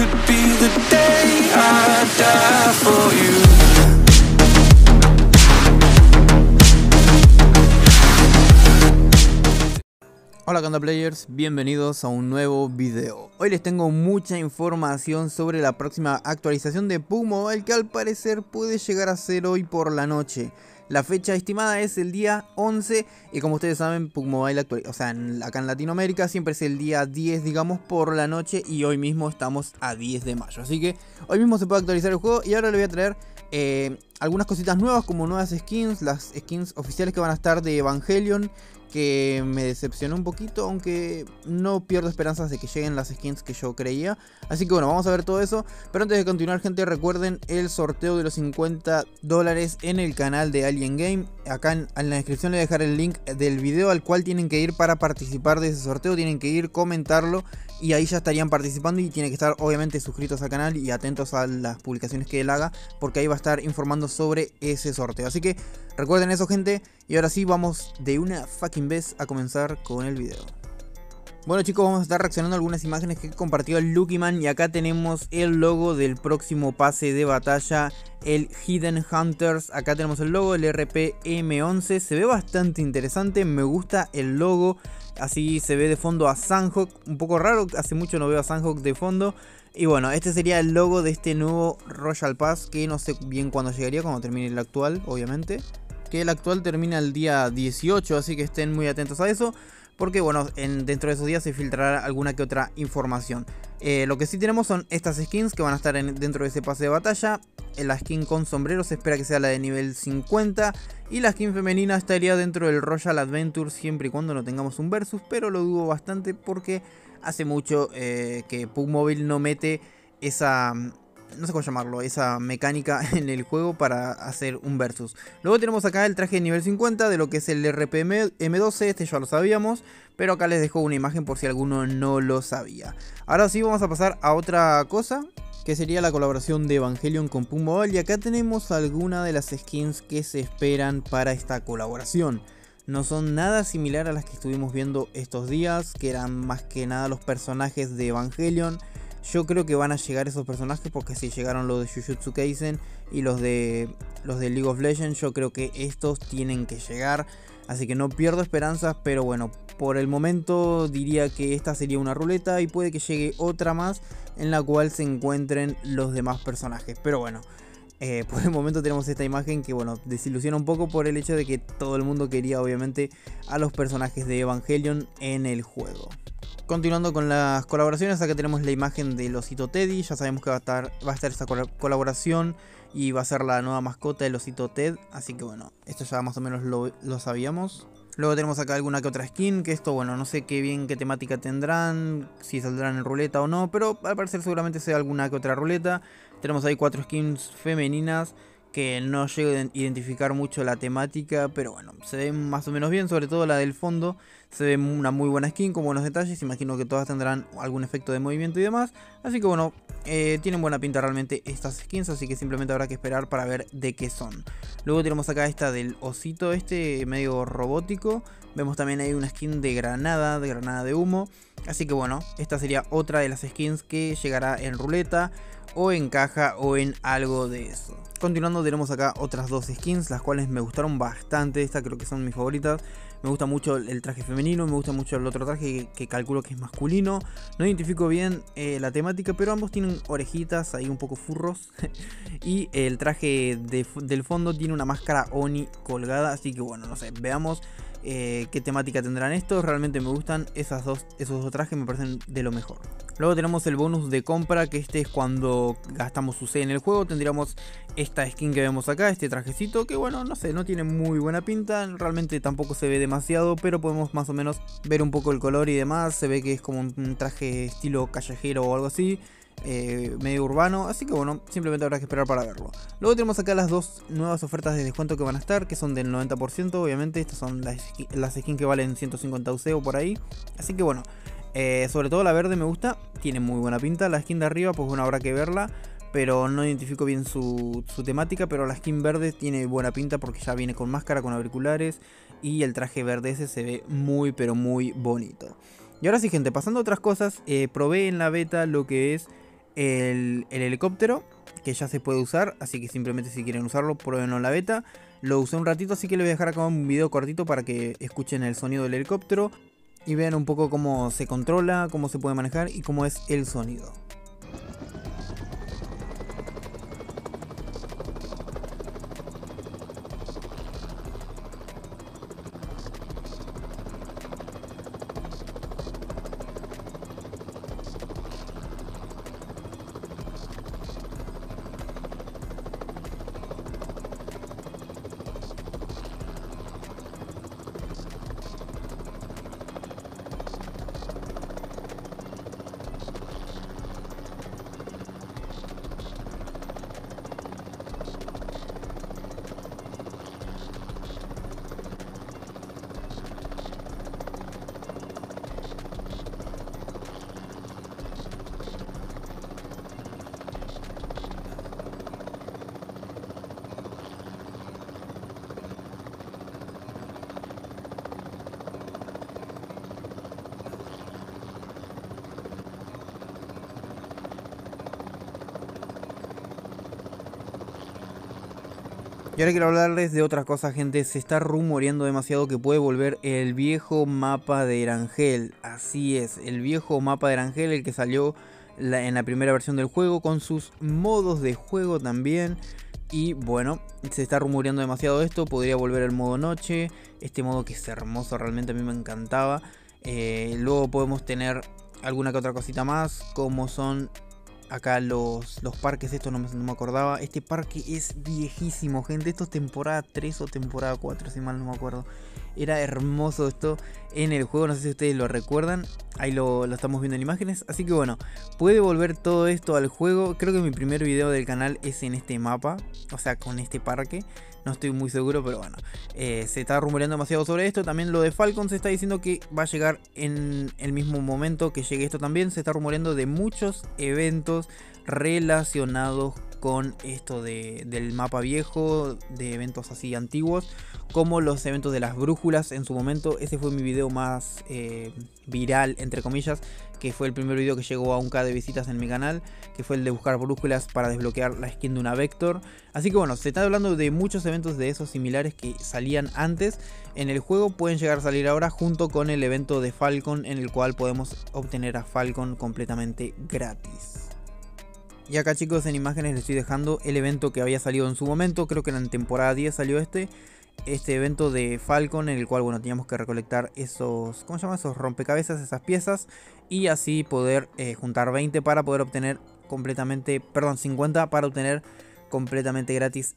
could be the day I die for you. Hola Kanda Players, bienvenidos a un nuevo video. Hoy les tengo mucha información sobre la próxima actualización de PUBG Mobile, que al parecer puede llegar a ser hoy por la noche. La fecha estimada es el día 11 y como ustedes saben, PUBG Mobile acá en Latinoamérica siempre es el día 10, digamos, por la noche, y hoy mismo estamos a 10 de mayo. Así que hoy mismo se puede actualizar el juego y ahora les voy a traer algunas cositas nuevas, como nuevas skins, las skins oficiales que van a estar de Evangelion, que me decepcionó un poquito, aunque no pierdo esperanzas de que lleguen las skins que yo creía. Así que bueno, vamos a ver todo eso. Pero antes de continuar, gente, recuerden el sorteo de los $50 en el canal de Alien Game. Acá en la descripción les voy a dejar el link del video al cual tienen que ir para participar de ese sorteo. Tienen que ir, comentarlo y ahí ya estarían participando, y tienen que estar obviamente suscritos al canal y atentos a las publicaciones que él haga, porque ahí va a estar informando sobre ese sorteo. Así que recuerden eso, gente, y ahora sí vamos de una fucking vez a comenzar con el video. Bueno, chicos, vamos a estar reaccionando a algunas imágenes que compartió el Lucky-Man, y acá tenemos el logo del próximo pase de batalla, el Hidden Hunters. Acá tenemos el logo, el RPM11, se ve bastante interesante, me gusta el logo. Así se ve de fondo a Sanhok, un poco raro, hace mucho no veo a Sanhok de fondo. Y bueno, este sería el logo de este nuevo Royal Pass, que no sé bien cuándo llegaría, cuando termine el actual, obviamente. Que el actual termina el día 18, así que estén muy atentos a eso, porque bueno, dentro de esos días se filtrará alguna que otra información. Lo que sí tenemos son estas skins que van a estar dentro de ese pase de batalla. La skin con sombrero se espera que sea la de nivel 50. Y la skin femenina estaría dentro del Royal Adventure, siempre y cuando no tengamos un versus. Pero lo dudo bastante, porque hace mucho que PUBG Mobile no mete esa... no sé cómo llamarlo, esa mecánica en el juego para hacer un versus. Luego tenemos acá el traje de nivel 50 de lo que es el RPM M12, este ya lo sabíamos, pero acá les dejo una imagen por si alguno no lo sabía. Ahora sí vamos a pasar a otra cosa, que sería la colaboración de Evangelion con PUBG Mobile, y acá tenemos algunas de las skins que se esperan para esta colaboración. No son nada similar a las que estuvimos viendo estos días, que eran más que nada los personajes de Evangelion. Yo creo que van a llegar esos personajes, porque si llegaron los de Jujutsu Kaisen y los de League of Legends, yo creo que estos tienen que llegar. Así que no pierdo esperanzas, pero bueno, por el momento diría que esta sería una ruleta, y puede que llegue otra más en la cual se encuentren los demás personajes. Pero bueno, por el momento tenemos esta imagen que bueno, desilusiona un poco por el hecho de que todo el mundo quería obviamente a los personajes de Evangelion en el juego. Continuando con las colaboraciones, acá tenemos la imagen del osito Teddy. Ya sabemos que va a estar esta colaboración y va a ser la nueva mascota del osito Ted. Así que bueno, esto ya más o menos lo sabíamos. Luego tenemos acá alguna que otra skin, que esto bueno, no sé qué temática tendrán, si saldrán en ruleta o no, pero al parecer seguramente sea alguna que otra ruleta. Tenemos ahí 4 skins femeninas que no llego a identificar mucho la temática, pero bueno, se ven más o menos bien, sobre todo la del fondo. Se ve una muy buena skin con buenos detalles, imagino que todas tendrán algún efecto de movimiento y demás. Así que bueno, tienen buena pinta realmente estas skins, así que simplemente habrá que esperar para ver de qué son. Luego tenemos acá esta del osito este medio robótico. Vemos también ahí una skin de granada de humo. Así que bueno, esta sería otra de las skins que llegará en ruleta, o en caja, o en algo de eso. Continuando, tenemos acá otras dos skins, las cuales me gustaron bastante. Esta creo que son mis favoritas. Me gusta mucho el traje femenino, me gusta mucho el otro traje que calculo que es masculino. No identifico bien la temática, pero ambos tienen orejitas ahí un poco furros. Y el traje del fondo tiene una máscara Oni colgada, así que bueno, no sé, veamos qué temática tendrán estos. Realmente me gustan esos dos trajes, me parecen de lo mejor. Luego tenemos el bonus de compra, que este es cuando gastamos su C en el juego. Tendríamos esta skin que vemos acá, este trajecito, que bueno, no sé, no tiene muy buena pinta. Realmente tampoco se ve demasiado, pero podemos más o menos ver un poco el color y demás. Se ve que es como un traje estilo callejero o algo así, medio urbano, así que bueno, simplemente habrá que esperar para verlo. Luego tenemos acá las dos nuevas ofertas de descuento que van a estar, que son del 90%, obviamente. Estas son las skins que valen 150 UC o por ahí, así que bueno, sobre todo la verde me gusta, tiene muy buena pinta. La skin de arriba, pues bueno, habrá que verla, pero no identifico bien su temática. Pero la skin verde tiene buena pinta porque ya viene con máscara, con auriculares, y el traje verde ese se ve muy pero muy bonito. Y ahora sí, gente, pasando a otras cosas, probé en la beta lo que es el helicóptero, que ya se puede usar, así que simplemente si quieren usarlo, pruébenlo en la beta. Lo usé un ratito, así que les voy a dejar acá un video cortito para que escuchen el sonido del helicóptero y vean un poco cómo se controla, cómo se puede manejar y cómo es el sonido. Y ahora quiero hablarles de otra cosa, gente. Se está rumoreando demasiado que puede volver el viejo mapa de Erangel. Así es, el viejo mapa de Erangel, el que salió en la primera versión del juego, con sus modos de juego también. Y bueno, se está rumoreando demasiado esto. Podría volver el modo noche, este modo que es hermoso, realmente a mí me encantaba. Luego podemos tener alguna que otra cosita más, como son acá los parques. Esto no me acordaba. Este parque es viejísimo, gente. Esto es temporada 3 o temporada 4, si mal no me acuerdo. Era hermoso esto en el juego. No sé si ustedes lo recuerdan. Ahí lo estamos viendo en imágenes. Así que bueno, puede volver todo esto al juego. Creo que mi primer video del canal es en este mapa, o sea, con este parque. No estoy muy seguro, pero bueno, se está rumoreando demasiado sobre esto. También lo de Falcon se está diciendo que va a llegar en el mismo momento que llegue esto también. Se está rumoreando de muchos eventos relacionados con esto del mapa viejo, de eventos así antiguos, como los eventos de las brújulas en su momento. Ese fue mi video más viral, entre comillas, que fue el primer video que llegó a 1K de visitas en mi canal, que fue el de buscar brújulas para desbloquear la skin de una Vector. Así que bueno, se está hablando de muchos eventos de esos similares que salían antes en el juego, pueden llegar a salir ahora junto con el evento de Falcon, en el cual podemos obtener a Falcon completamente gratis. Y acá, chicos, en imágenes les estoy dejando el evento que había salido en su momento. Creo que en temporada 10 salió este evento de Falcon, en el cual, bueno, teníamos que recolectar esos, ¿cómo se llama? Esos rompecabezas, esas piezas, y así poder juntar 20 para poder obtener completamente, perdón, 50 para obtener completamente gratis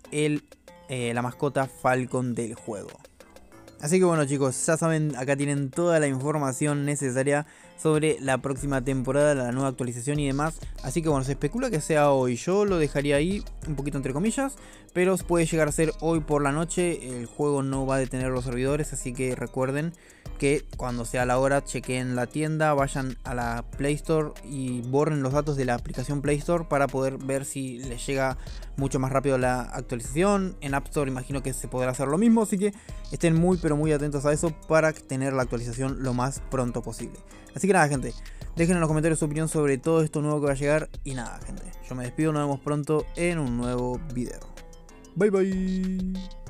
la mascota Falcon del juego. Así que bueno, chicos, ya saben, acá tienen toda la información necesaria sobre la próxima temporada, la nueva actualización y demás. Así que bueno, se especula que sea hoy. Yo lo dejaría ahí un poquito entre comillas, pero puede llegar a ser hoy por la noche. El juego no va a detener los servidores, así que recuerden que cuando sea la hora chequen la tienda, vayan a la Play Store y borren los datos de la aplicación Play Store para poder ver si les llega mucho más rápido la actualización. En App Store imagino que se podrá hacer lo mismo, así que estén muy pero muy atentos a eso para tener la actualización lo más pronto posible. Así que nada, gente, dejen en los comentarios su opinión sobre todo esto nuevo que va a llegar. Y nada, gente, yo me despido, nos vemos pronto en un nuevo video. Bye bye.